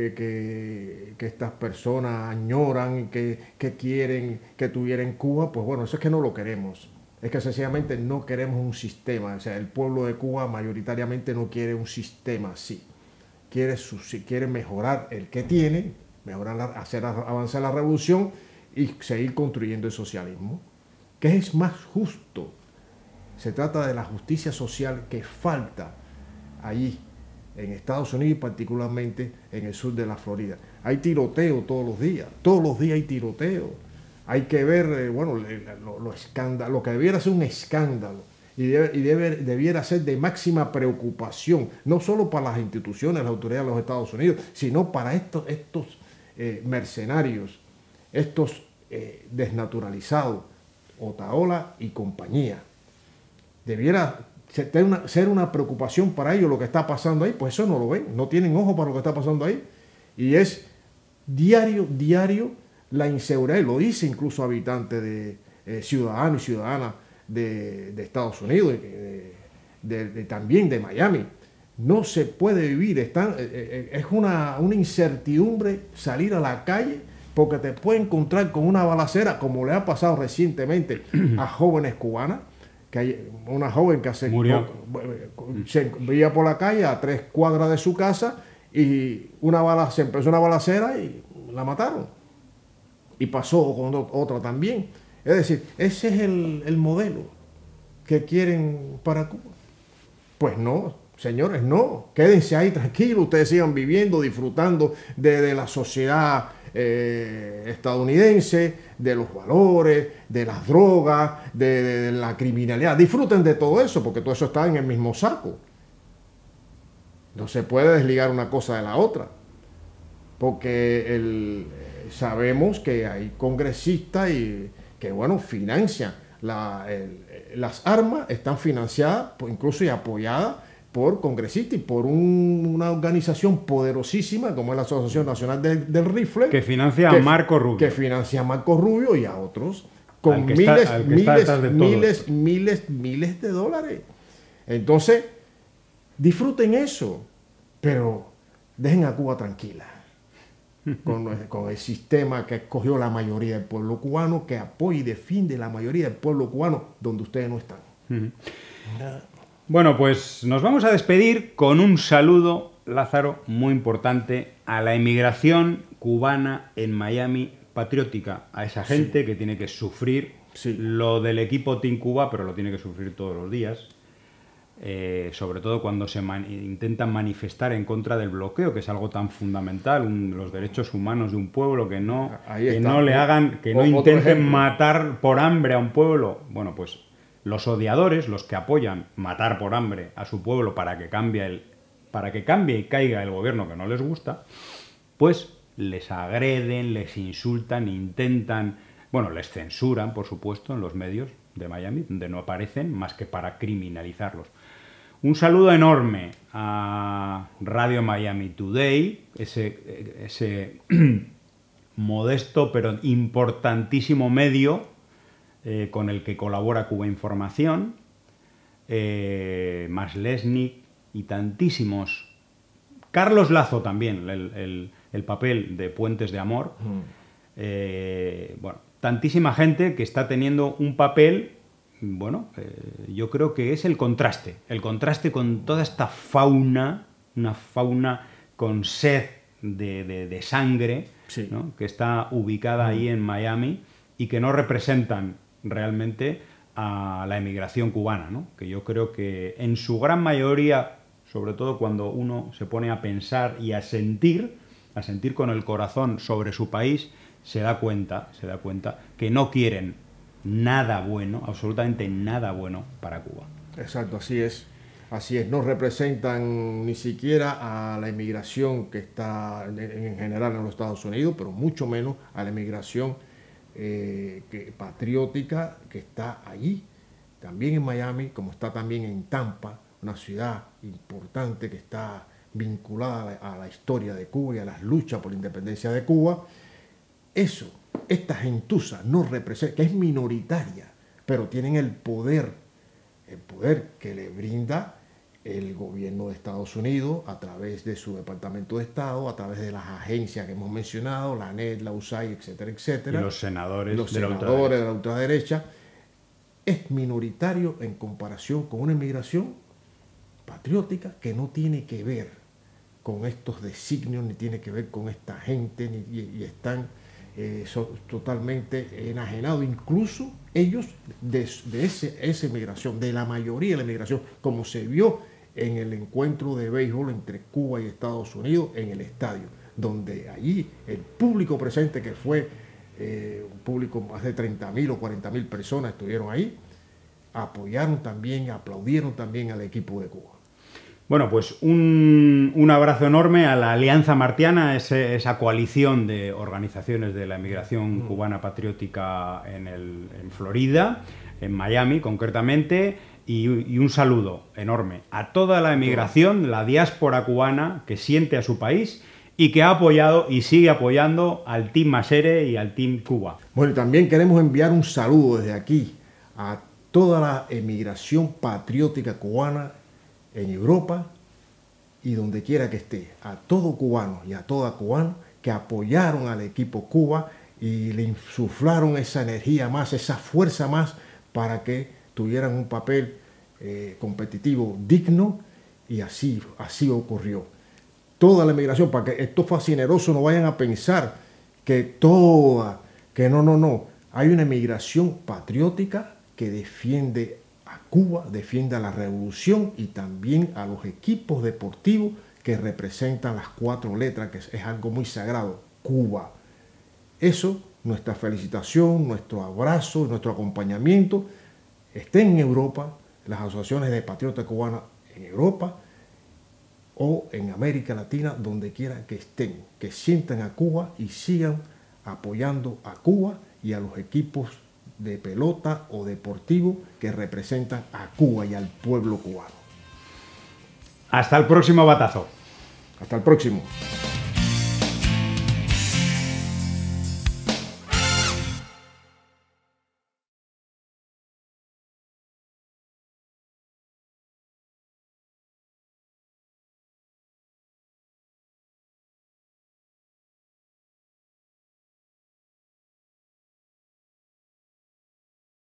que estas personas añoran y que quieren que tuviera en Cuba, pues bueno, eso es que no lo queremos. Es que sencillamente no queremos un sistema. O sea, el pueblo de Cuba mayoritariamente no quiere un sistema así. Quiere mejorar el que tiene, hacer avanzar la revolución y seguir construyendo el socialismo, que es más justo. Se trata de la justicia social que falta allí, en Estados Unidos y particularmente en el sur de la Florida. Hay tiroteo todos los días hay tiroteo. Hay que ver, lo que debiera ser un escándalo y debiera ser de máxima preocupación, no solo para las instituciones, las autoridades de los Estados Unidos, sino para estos mercenarios, estos desnaturalizados, Otaola y compañía. Debiera ser una preocupación para ellos lo que está pasando ahí, pues eso no lo ven, no tienen ojo para lo que está pasando ahí. Y es diario la inseguridad, y lo dice incluso habitantes de ciudadanos y ciudadanas de Estados Unidos, también de Miami. No se puede vivir, es una incertidumbre salir a la calle porque te puedes encontrar con una balacera, como le ha pasado recientemente a jóvenes cubanas, que hay una joven que se veía por la calle a 3 cuadras de su casa y se empezó una balacera y la mataron. Y pasó con otra también. Es decir, ese es el modelo que quieren para Cuba. Pues no, señores, no. Quédense ahí tranquilos, ustedes sigan viviendo, disfrutando de la sociedad estadounidense, de los valores, de las drogas, de la criminalidad. Disfruten de todo eso, porque todo eso está en el mismo saco. No se puede desligar una cosa de la otra, porque sabemos que hay congresistas que financian. Las armas están financiadas, incluso y apoyadas por congresistas y por una organización poderosísima como es la Asociación Nacional del Rifle, que financia a Marco Rubio. Que financia a Marco Rubio y a otros con miles de dólares. Entonces, disfruten eso, pero dejen a Cuba tranquila con el sistema que escogió la mayoría del pueblo cubano, que apoya y defiende la mayoría del pueblo cubano donde ustedes no están. Bueno, pues nos vamos a despedir con un saludo, Lázaro, muy importante a la emigración cubana en Miami patriótica a esa gente que tiene que sufrir lo del equipo Team Cuba, pero lo tiene que sufrir todos los días. Sobre todo cuando se intentan manifestar en contra del bloqueo, que es algo tan fundamental, los derechos humanos de un pueblo, que no le hagan, que no intenten matar por hambre a un pueblo. Bueno, pues los odiadores, los que apoyan matar por hambre a su pueblo para que cambie y caiga el gobierno que no les gusta, pues les agreden, les insultan, les censuran, por supuesto, en los medios de Miami, donde no aparecen más que para criminalizarlos. Un saludo enorme a Radio Miami Today, ese modesto pero importantísimo medio con el que colabora Cuba Información, Maslesnik y tantísimos. Carlos Lazo también, el papel de Puentes de Amor. Tantísima gente que está teniendo un papel. Yo creo que es el contraste con toda esta fauna, una fauna con sed de sangre, ¿no? Que está ubicada ahí en Miami y que no representan realmente a la emigración cubana, ¿no? Que yo creo que en su gran mayoría, sobre todo cuando uno se pone a pensar y a sentir con el corazón sobre su país, se da cuenta que no quieren nada bueno, absolutamente nada bueno para Cuba. Exacto, así es. No representan ni siquiera a la inmigración que está en general en los Estados Unidos, pero mucho menos a la inmigración patriótica que está allí, también en Miami, como está también en Tampa, una ciudad importante que está vinculada a la historia de Cuba y a las luchas por la independencia de Cuba. Esta gentuza no representa, que es minoritaria, pero tienen el poder que le brinda el gobierno de Estados Unidos a través de su Departamento de Estado, a través de las agencias que hemos mencionado, la ANED, la USAID, etcétera, etcétera. Y los senadores de la ultraderecha. Es minoritario en comparación con una inmigración patriótica que no tiene que ver con estos designios, ni tiene que ver con esta gente, y están son totalmente enajenados, incluso ellos de esa inmigración, de la mayoría de la inmigración, como se vio en el encuentro de béisbol entre Cuba y Estados Unidos en el estadio, donde allí el público presente, que fue un público más de 30.000 o 40.000 personas estuvieron ahí, apoyaron también, aplaudieron también al equipo de Cuba. Bueno, pues un abrazo enorme a la Alianza Martiana, esa coalición de organizaciones de la emigración cubana patriótica en Florida, en Miami concretamente, y un saludo enorme a toda la emigración, la diáspora cubana que siente a su país y que ha apoyado y sigue apoyando al Team Masere y al Team Cuba. Bueno, y también queremos enviar un saludo desde aquí a toda la emigración patriótica cubana en Europa y donde quiera que esté, a todo cubano y a toda cubana que apoyaron al equipo Cuba y le insuflaron esa energía más, esa fuerza más para que tuvieran un papel competitivo digno, y así ocurrió. Toda la emigración, para que estos fascinerosos no vayan a pensar que no. Hay una emigración patriótica que defiende a Cuba, defiende a la revolución y también a los equipos deportivos que representan las 4 letras, que es algo muy sagrado, Cuba. Eso, nuestra felicitación, nuestro abrazo, nuestro acompañamiento, estén en Europa, las asociaciones de patriotas cubanas en Europa o en América Latina, donde quiera que estén, que sientan a Cuba y sigan apoyando a Cuba y a los equipos de pelota o deportivo que representan a Cuba y al pueblo cubano. Hasta el próximo batazo. Hasta el próximo.